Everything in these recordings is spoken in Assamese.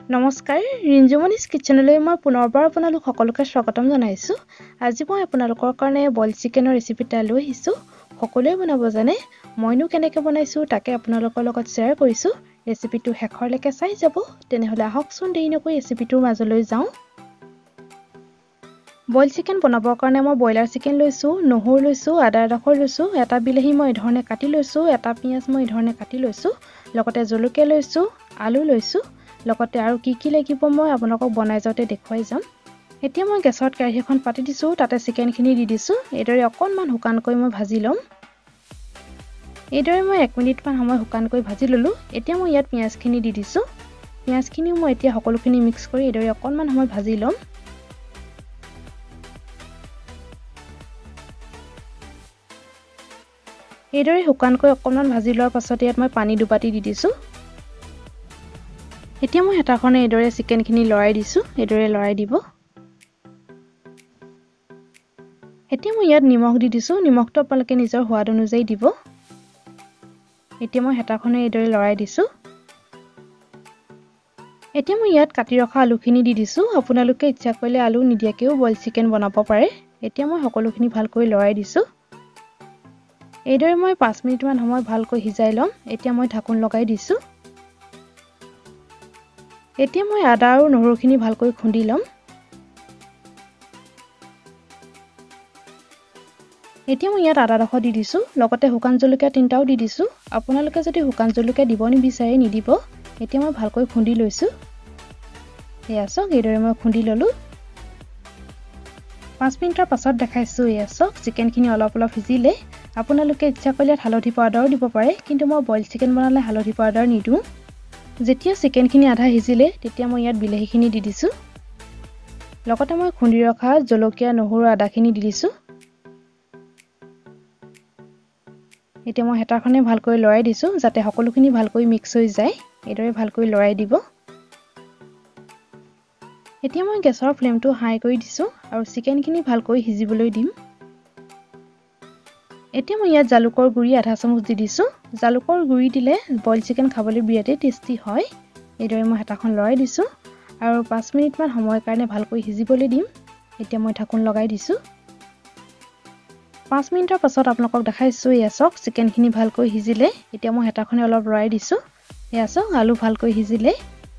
নমস্কাৰ ৰিঞ্জুমনিছ কিচেনলৈ মই পুনৰবাৰ আপোনালোক সকলোকে স্বাগতম জনাইছো। আজি মই আপোনালোকৰ কাৰণে বইল চিকেনৰ ৰেচিপিটা লৈ আহিছো। সকলোৱে বনাব জানে, মইনো কেনেকৈ বনাইছো তাকে আপোনালোকৰ লগত শ্বেয়াৰ কৰিছো। ৰেচিপিটো শেষৰলৈকে চাই যাব। তেনেহলে আহকচোন দেৰি নকৰি ৰেচিপিটোৰ মাজলৈ যাওঁ। বইল চিকেন বনাবৰ কাৰণে মই বইলাৰ চিকেন লৈছো, নহৰু লৈছো, আদা এডখৰ লৈছো, এটা বিলাহী মই এই ধৰণে কাটি লৈছো, এটা পিয়াজ মই এই ধৰণে কাটি লৈছো, লগতে জলকীয়া লৈছো, আলু লৈছো, লগতে আৰু কি লাগিব মই আপোনালোকক বনাই যাওঁতে দেখুৱাই যাম। এতিয়া মই গেছত কেৰাহী এখন পাতি দিছো, তাতে চিকেনখিনি দি দিছো। এইদৰে অকণমান শুকানকৈ মই ভাজি ল'ম। এইদৰে মই 1 মিনিট মান সময় শুকানকৈ ভাজি ললো। এতিয়া মই ইয়াত পিয়াজখিনি দি দিছো। পিয়াজখিনি মই এতিয়া সকলোখিনি মিক্স কৰি এইদৰে অকণমান সময় ভাজি ল'ম। এইদৰে শুকানকৈ অকণমান ভাজি লোৱাৰ পাছত ইয়াত মই পানী দুবাটি দি দিছো। এতিয়া মই হেতাখনে এইদৰে চিকেনখিনি লৰাই দিছো। এইদৰে লৰাই দিব। এতিয়া মই ইয়াত নিমখ দি দিছো। নিমখটো আপোনালোকে নিজৰ সোৱাদ অনুযায়ী দিব। এতিয়া মই হেতাখনে এইদৰে লৰাই দিছো। এতিয়া মই ইয়াত কাটি ৰখা আলুখিনি দি দিছো। আপোনালোকে ইচ্ছা কৰিলে আলু নিদিয়াকেও বইল চিকেন বনাব পাৰে। এতিয়া মই সকলোখিনি ভালকৈ লৰাই দিছো। এইদৰে মই 5 মিনিট মান সময় ভালকৈ সিজাই ল'ম। এতিয়া মই ঢাকন লগাই দিছো। এতিয়া মই আদা আৰু নহৰুখিনি ভালকৈ খুন্দি ল'ম। এতিয়া মই ইয়াত আদা ডখৰ দি দিছো, লগতে শুকান জলকীয়া 3টাও দি দিছো। আপোনালোকে যদি শুকান জলকীয়া দিব নিবিচাৰে নিদিব। এতিয়া মই ভালকৈ খুন্দি লৈছো। এয়া চাওক, এইদৰে মই খুন্দি ললো। 5 মিনিটৰ পাছত দেখাইছো। এয়া চাওক, চিকেনখিনি অলপ সিজিলে। আপোনালোকে ইচ্ছা কৰিলে হালধি পাউডাৰো দিব পাৰে, কিন্তু মই বইল চিকেন বনালে হালধি পাউডাৰ নিদিওঁ। যেতিয়া চিকেনখিনি আধা সিজিলে তেতিয়া মই ইয়াত বিলাহীখিনি দি দিছো। লগতে মই খুন্দি ৰখা জলকীয়া, নহৰু, আদাখিনি দি দিছো। এতিয়া মই হেতাখনে ভালকৈ লৰাই দিছো, যাতে সকলোখিনি ভালকৈ মিক্স হৈ যায়। এইদৰে ভালকৈ লৰাই দিব। এতিয়া মই গেছৰ ফ্লেমটো হাই কৰি দিছো আৰু চিকেনখিনি ভালকৈ সিজিবলৈ দিম। এতিয়া মই ইয়াত জালুকৰ গুড়ি আধা চামুচ দি দিছো। জালুকৰ গুড়ি দিলে বইল চিকেন খাবলৈ বিৰাটেই টেষ্টি হয়। এইদৰে মই হেতাখন লৰাই দিছো আৰু 5 মিনিট মান সময়ৰ কাৰণে ভালকৈ সিজিবলৈ দিম। এতিয়া মই ঢাকন লগাই দিছো। 5 মিনিটৰ পাছত আপোনালোকক দেখাইছো। এয়া চাওক, চিকেনখিনি ভালকৈ সিজিলে। এতিয়া মই হেতাখনে অলপ লৰাই দিছো। এয়া চাওক, আলু ভালকৈ সিজিলে।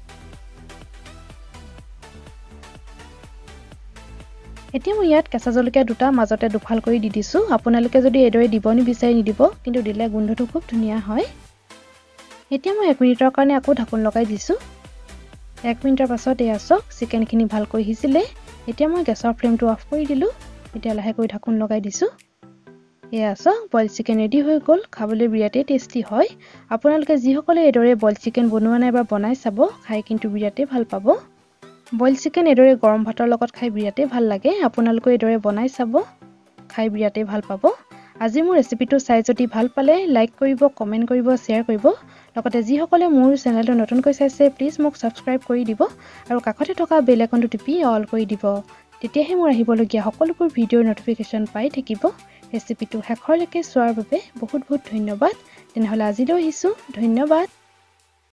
এতিয়া মই ইয়াত কেঁচা জলকীয়া 2টা মাজতে দুফাল কৰি দি দিছো। আপোনালোকে যদি এইদৰে দিব নিবিচাৰে নিদিব, কিন্তু দিলে গোন্ধটো খুব ধুনীয়া হয়। এতিয়া মই 1 মিনিটৰ কাৰণে আকৌ ঢাকন লগাই দিছো। 1 মিনিটৰ পাছত এয়া চাওক, চিকেনখিনি ভালকৈ সিজিলে। এতিয়া মই গেছৰ ফ্লেমটো অফ কৰি দিলো। এতিয়া লাহেকৈ ঢাকন লগাই দিছো। এয়া চাওক, বইল চিকেন ৰেডি হৈ গ'ল। খাবলৈ বিৰাটেই টেষ্টি হয়। আপোনালোকে যিসকলে এইদৰে বইল চিকেন বনোৱা নাই বা বনাই চাব, খাই কিন্তু বিৰাটেই ভাল পাব। বইল চিকেন এইদৰে গৰম ভাতৰ লগত খাই বিৰাটেই ভাল লাগে। আপোনালোকে এইদৰে বনাই চাব, খাই বিৰাটেই ভাল পাব। আজি মোৰ ৰেচিপিটো চাই যদি ভাল পালে লাইক কৰিব, কমেণ্ট কৰিব, শ্বেয়াৰ কৰিব। লগতে যিসকলে মোৰ চেনেলটো নতুনকৈ চাইছে প্লিজ মোক ছাবস্ক্ৰাইব কৰি দিব আৰু কাষতে থকা বেল আইকনটো টিপি অল কৰি দিব। তেতিয়াহে মোৰ আহিবলগীয়া সকলোবোৰ ভিডিঅ'ৰ নটিফিকেশ্যন পাই থাকিব। ৰেচিপিটো শেষৰলৈকে চোৱাৰ বাবে বহুত ধন্যবাদ। তেনেহ'লে আজিলৈ আহিছোঁ। ধন্যবাদ।